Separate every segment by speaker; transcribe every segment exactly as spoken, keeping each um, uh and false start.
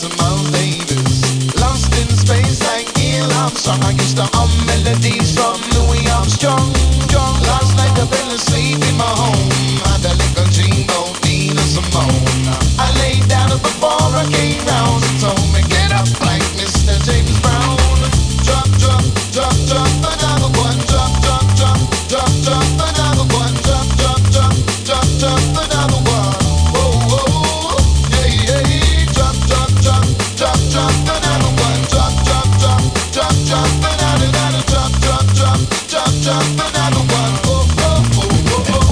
Speaker 1: to Miles Davis. Lost in space like Neil Armstrong. I used to hum melodies from Louis Armstrong. Last night I fell asleep in my home. Had a little dream about Nina Simone. I laid down before I came round and told me get up like Mister James Brown. Drop, drop, drop, drop another one. Drop, drop, drop, drop, drop another one. Drop, drop, drop, drop, drop another one. Whoa, whoa, yeah, yeah. Drop, drop, drop, drop, drop another one. Drop, drop, drop, drop, drop another, another. Drop, drop, drop, drop, drop another one. Oh, oh, oh, oh, oh.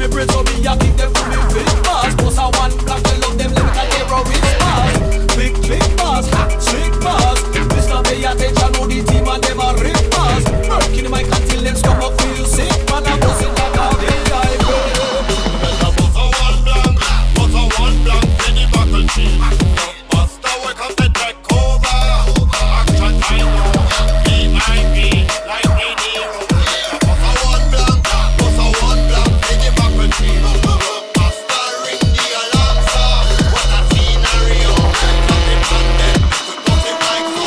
Speaker 2: me brain, so me a kick them to me big boss. Boss a one black, we love them like a terrorist boss. Big, big boss, hot chick boss. Mister pay attention, know the team and them a rip boss. Working my until them stomach feel sick. Man, I'm bossing like a big guy.
Speaker 3: Boss a one blank, boss a one blank, for the buckle cheek. Buster, welcome to take over. Action time, M I D like in hero. Boss a one blank, boss a one blank, for the buckle cheek. Buster, ring the alarm sound. What a scenario. Nothing on them, we put it like so.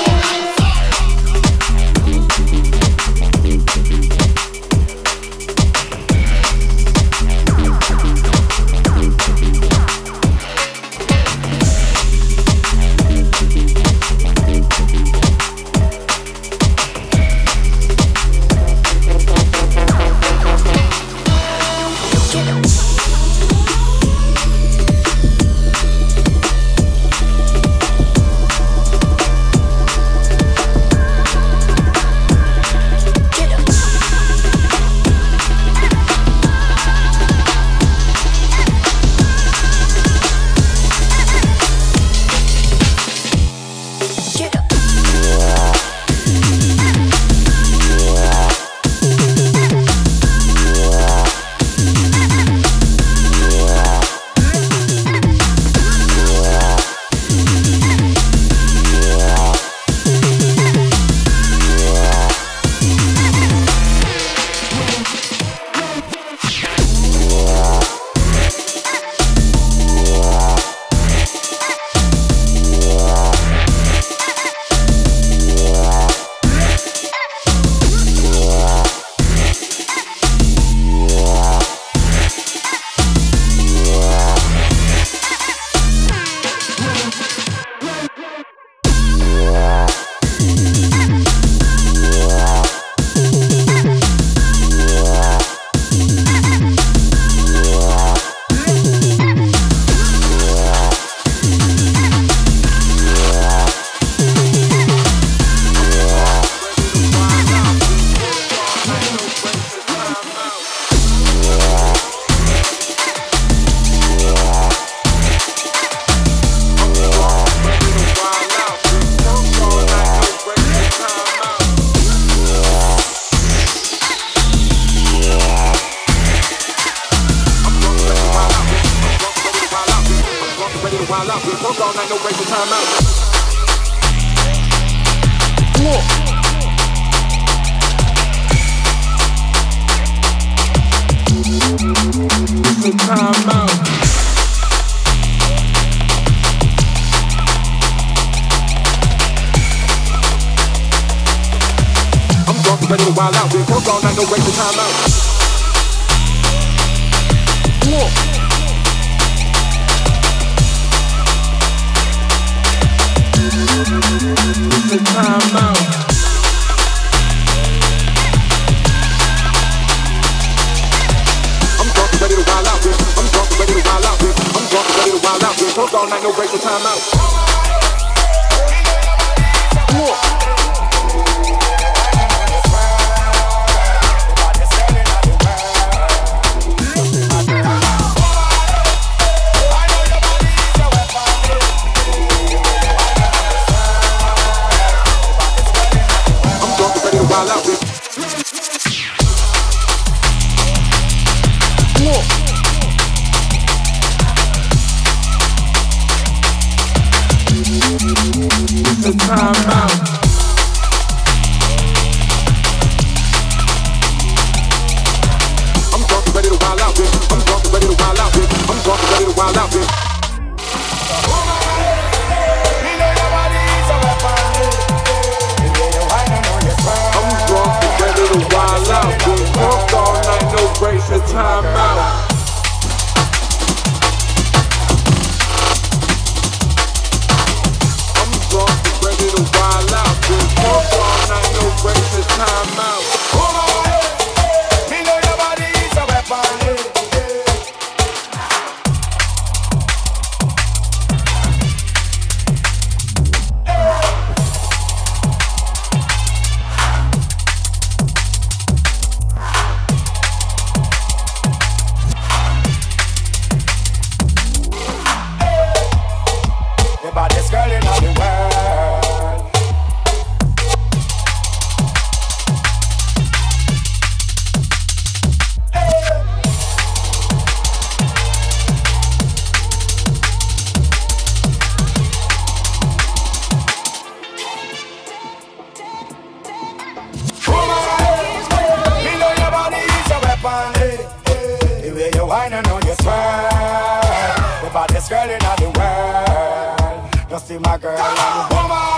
Speaker 1: my girl and woman.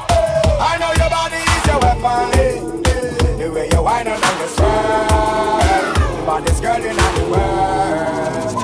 Speaker 1: I know your body is your weapon. The way you whine and you swear, the baddest girl in the world.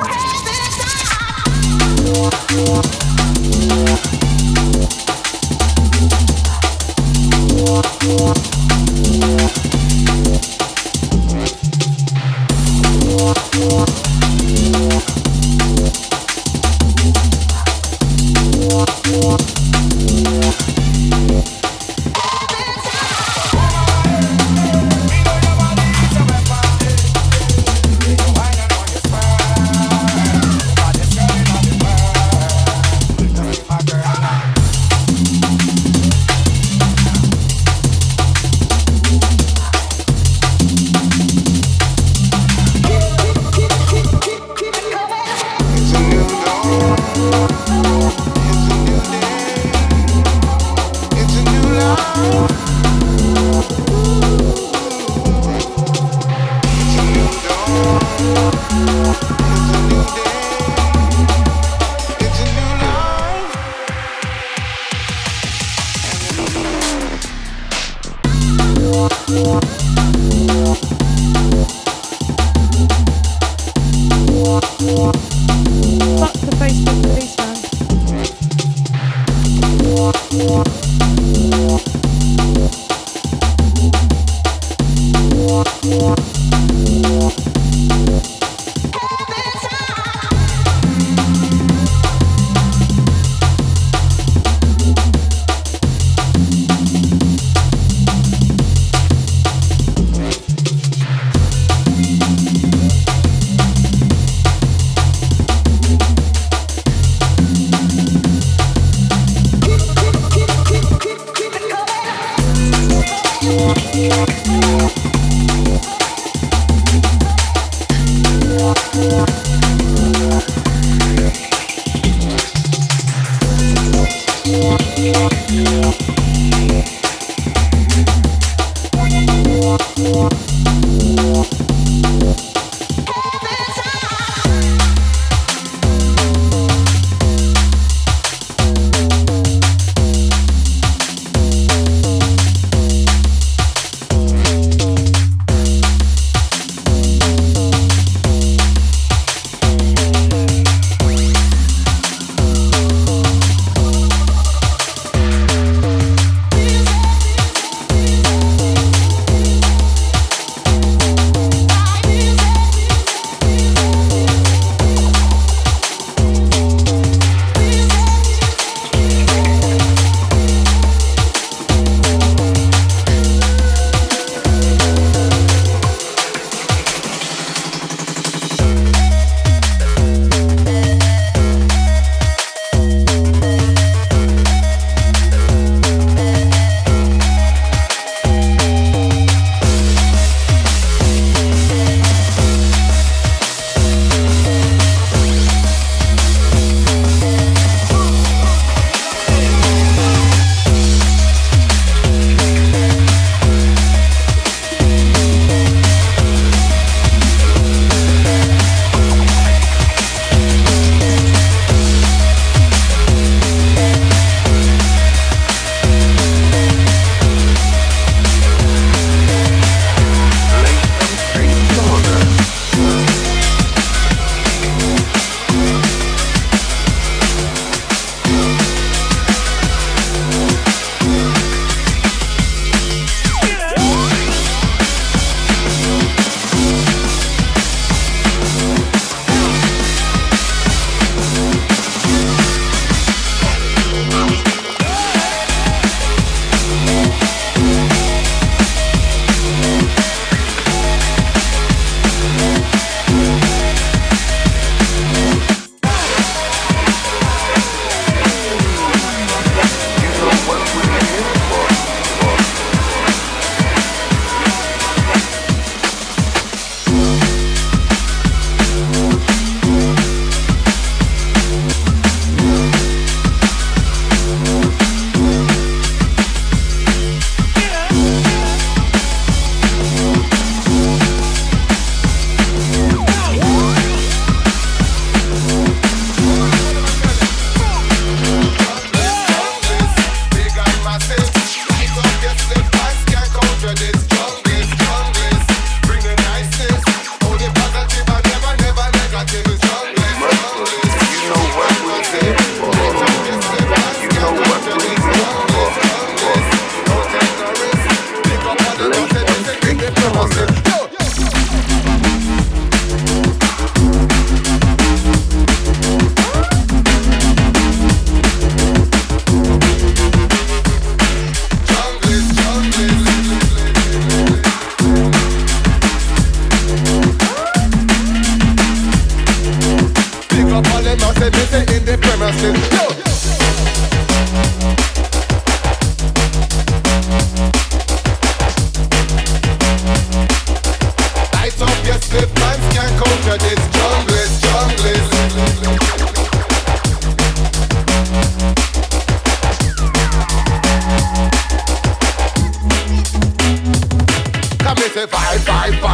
Speaker 1: Please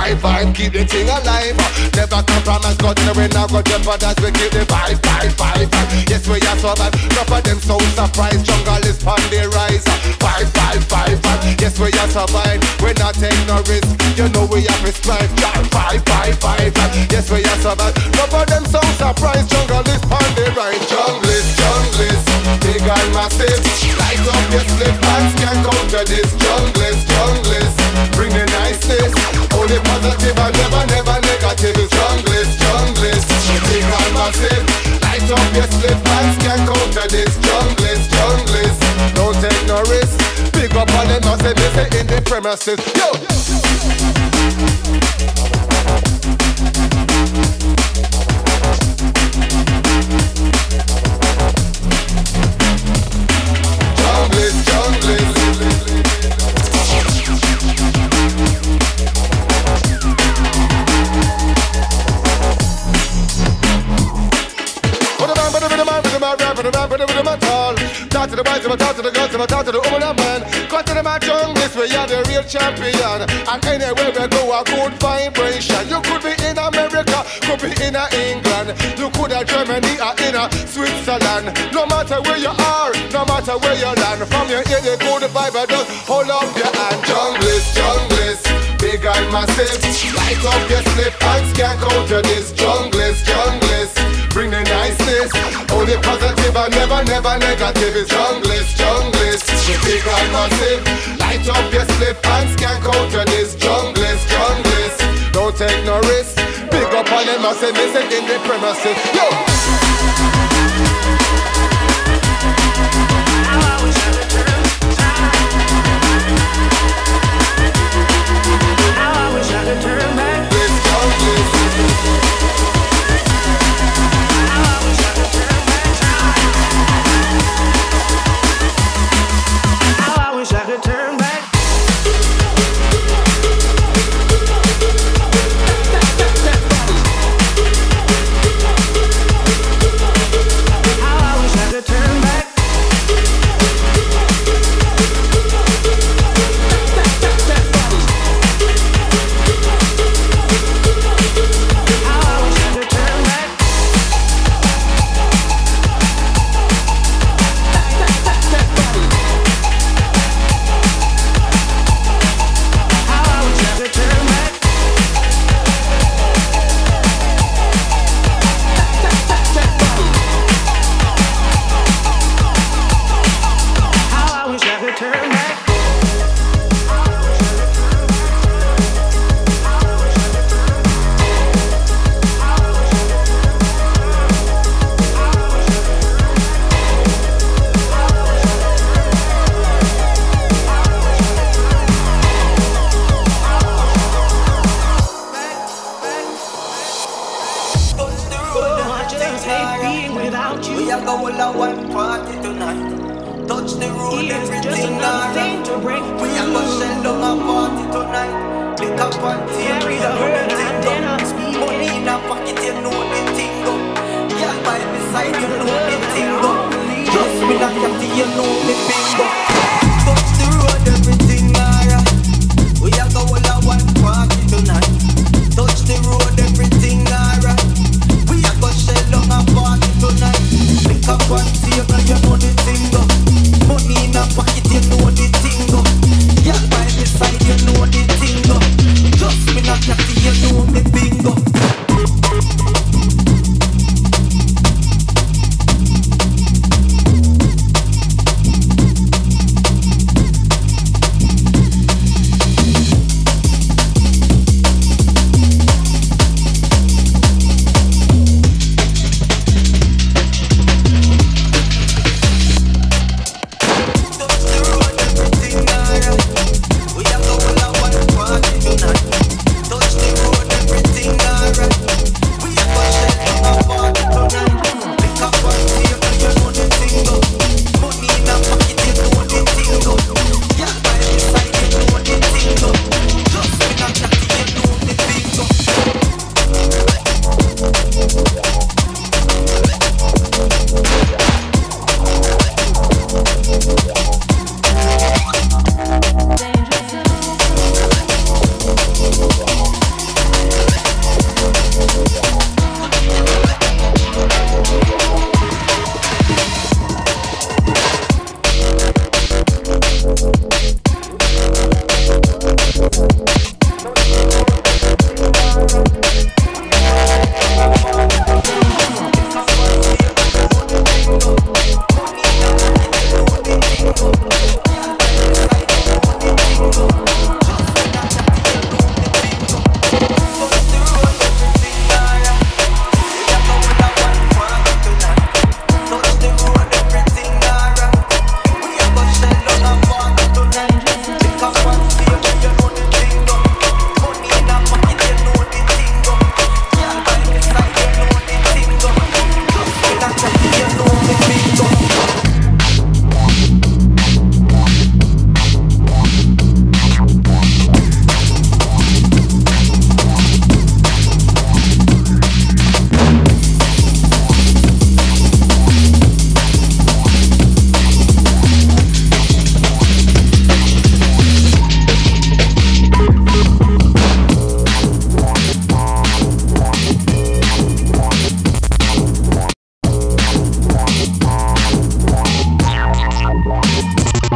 Speaker 1: vibe, vibe, keep the thing alive. Never compromise, got in the way, now got jeopardize. We keep the vibe, vibe, vibe, vibe. Yes, we are survive. Enough of them so surprised. Jungle is on the rise. Vibe, vibe, vibe, vibe. Yes, we are survive. We not take no risk. You know we are prescribed. Vibe, vibe, vibe, vibe. Yes, we are survive. Enough of them so surprised. Jungle is on the rise. Jungle is, jungle is big and massive. Light up your slip hands can't counter this. Jungle is, jungle is bring the niceness. Only positive and never, never negative. It's jungle is, jungle is big and massive. Light up your slip hands can't counter this. Jungle is, jungle is don't take no risk. Big up on them, I say they say in the premises. Yo! Junglist, junglist. Put a man, put a man, put a man, put a man, put a man, put a man, tall. Talk to the boys, talk to the girls, talk to the woman and man. Cut to the man, junglist, we are the real champion. And anywhere we go, a good vibration. You could be in America, could be in England. You could have Germany or in Switzerland. No matter where you are, no matter where you land. From your ear, you go the vibe, just hold up your hand. Junglist, junglist, big and massive. Light up your slip hands, can't counter this. Junglist, junglist, bring the niceness. Only positive and never, never negative. It's junglist, junglist, big and massive. Light up your slip hands, can't counter this. Junglist, junglist, don't take no risk. Big up on them, I say, they say in the premises. Yo!
Speaker 4: I wish I could turn back. I wish I could turn back.
Speaker 1: This junglist.
Speaker 4: I wish I could turn back time. I wish I could turn back.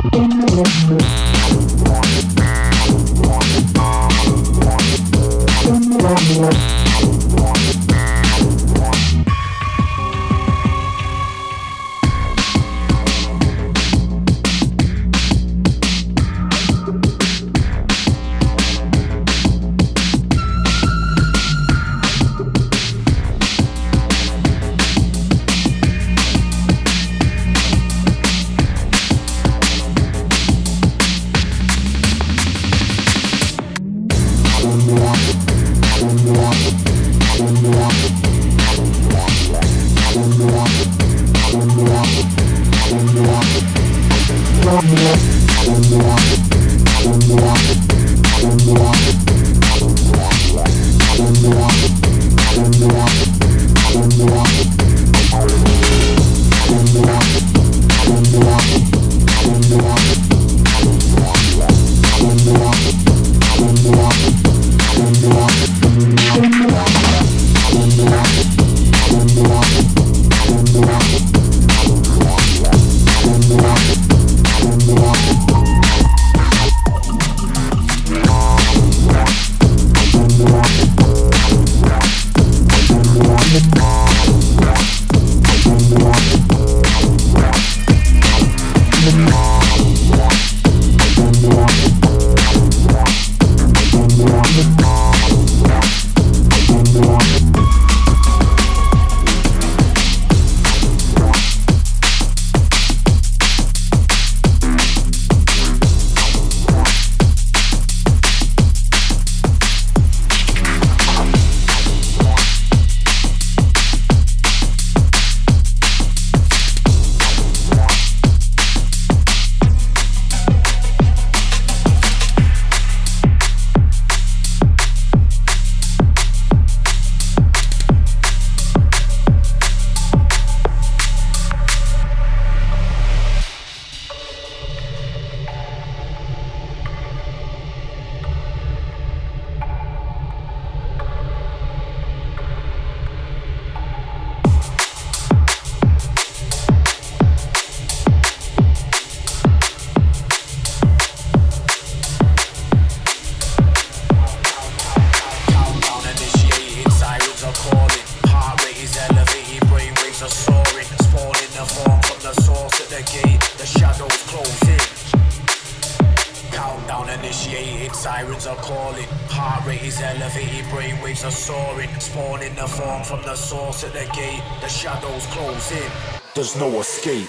Speaker 5: sirens are calling. Heart rate is elevated, brainwaves are soaring. Spawning the form from the source at the gate. The shadows close in, there's no escape.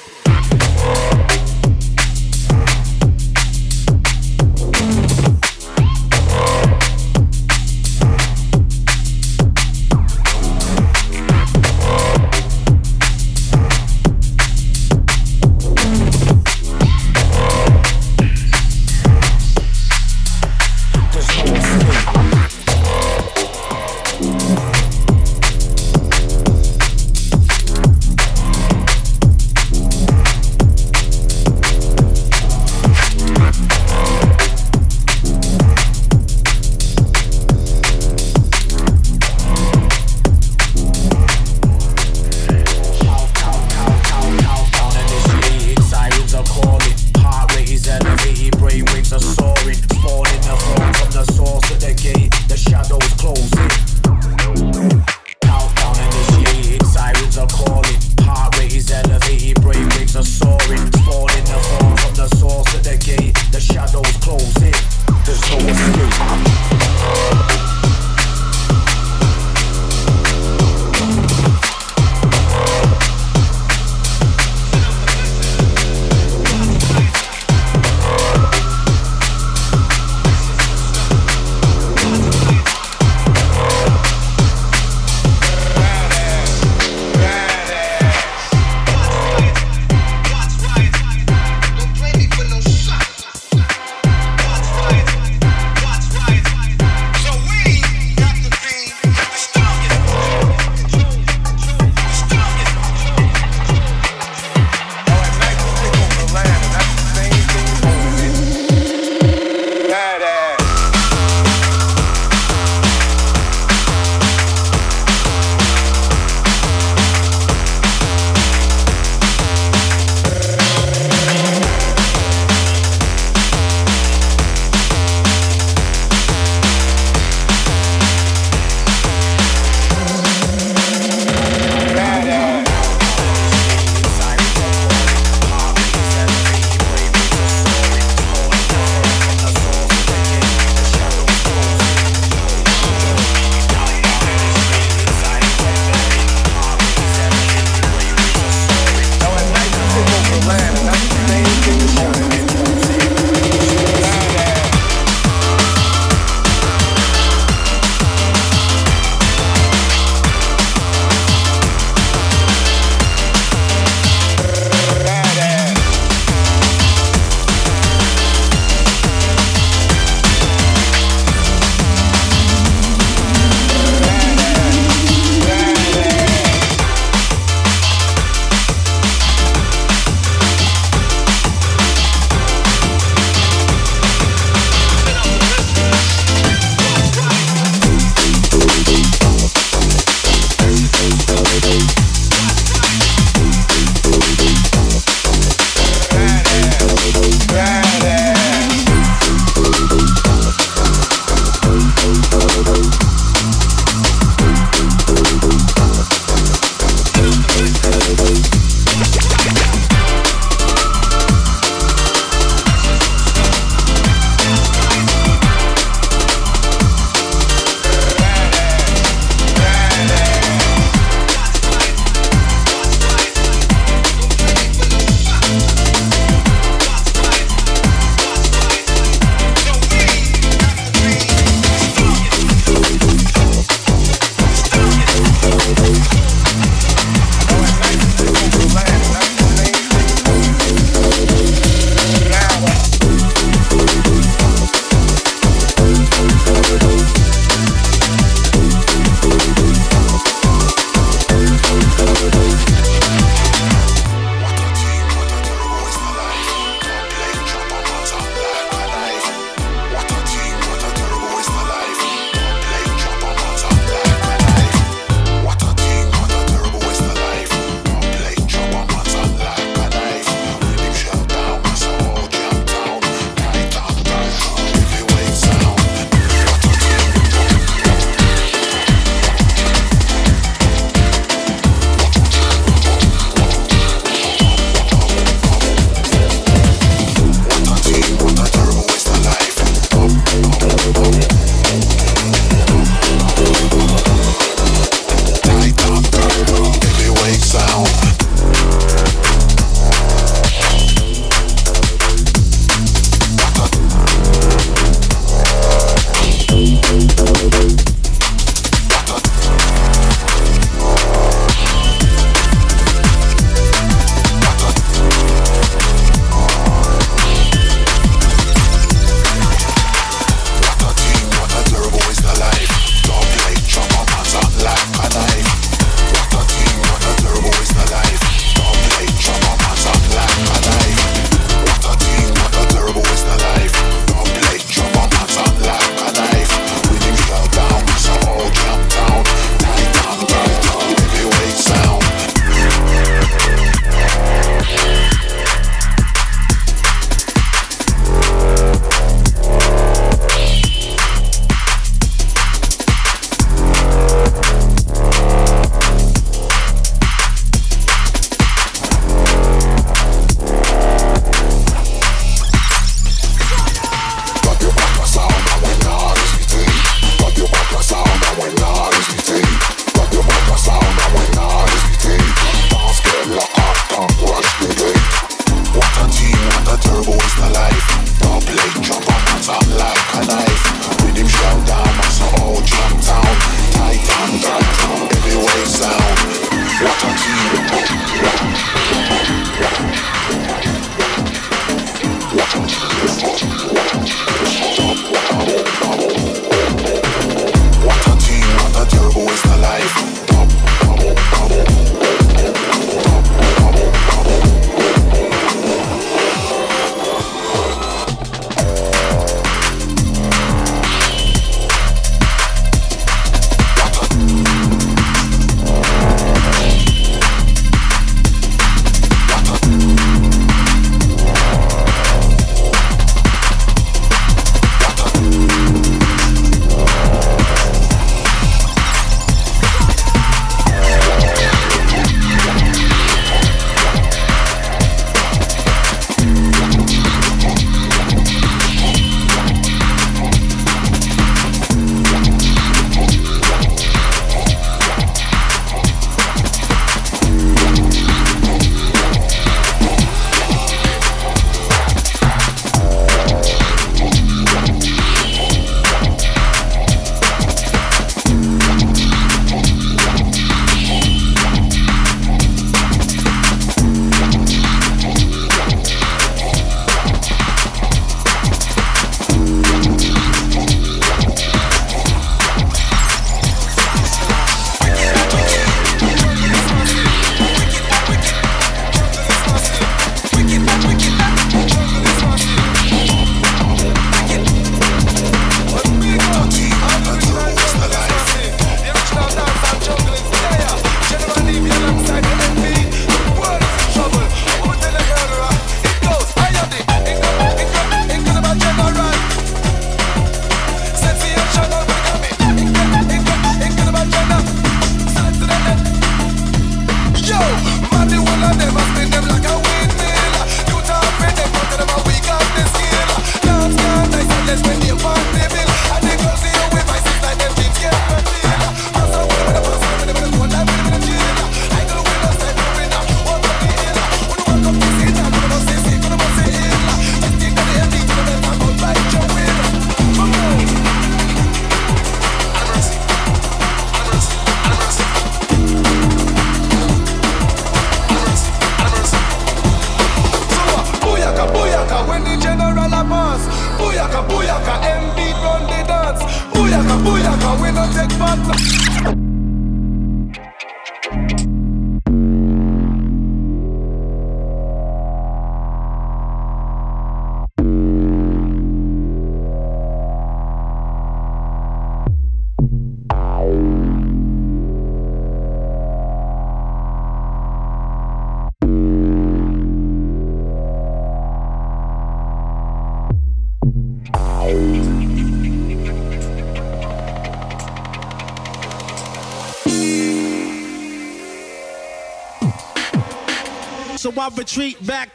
Speaker 6: So I retreat back,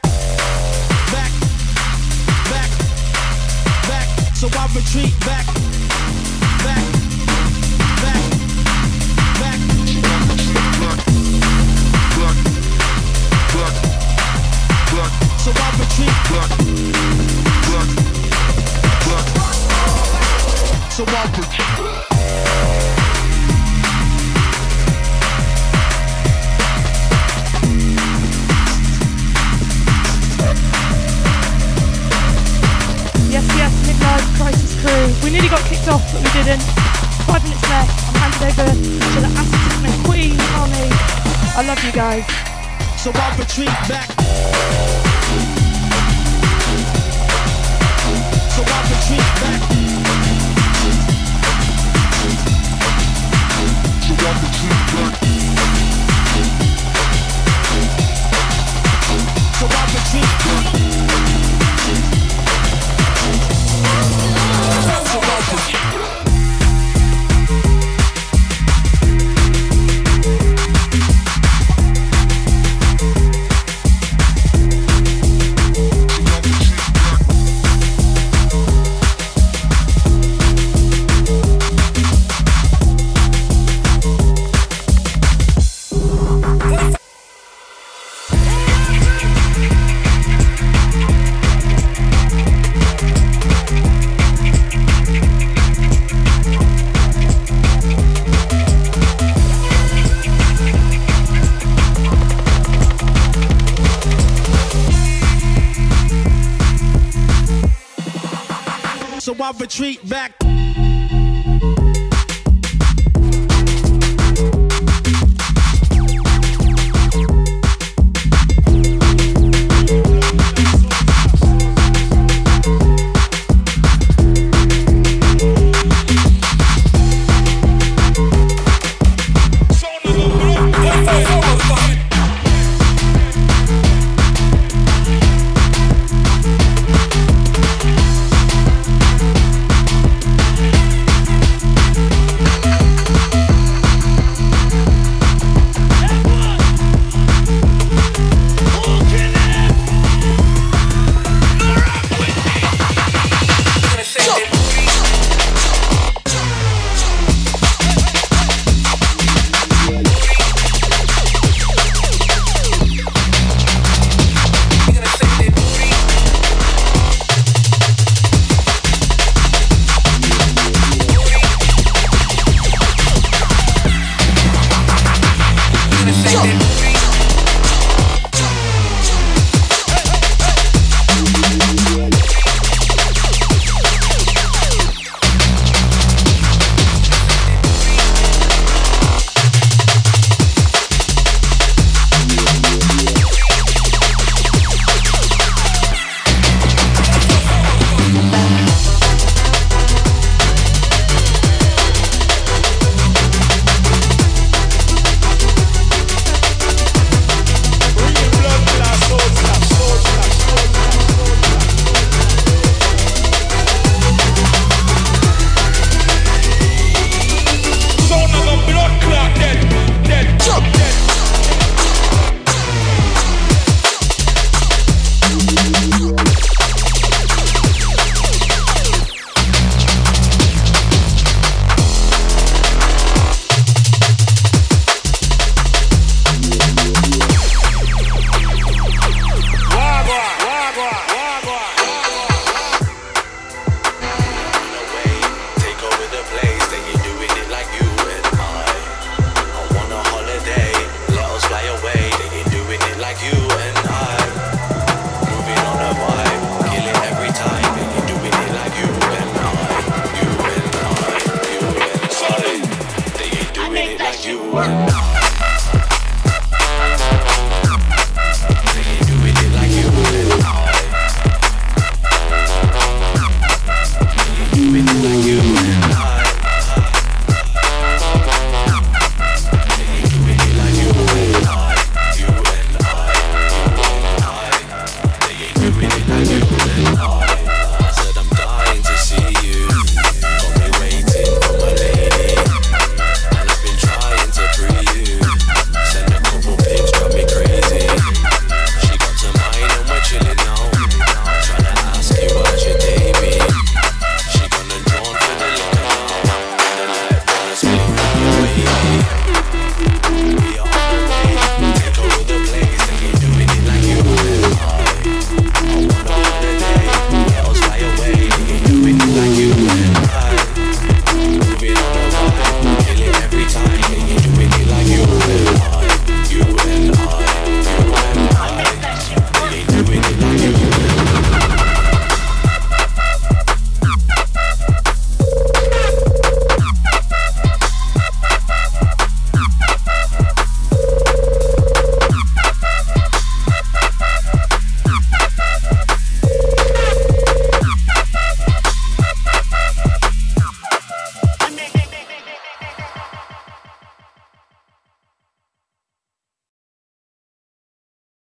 Speaker 6: back, back, back. So I retreat back, back, back, back, so I retreat back, so I retreat.
Speaker 7: Yes, yes, MidLifeKrisis crew. We nearly got kicked off, but we didn't. Five minutes left. I'm handed over to the Acid Queen, Larnie. I love you guys.
Speaker 6: So I retreat back. So I retreat back. So I retreat back. So I retreat back. So I retreat back.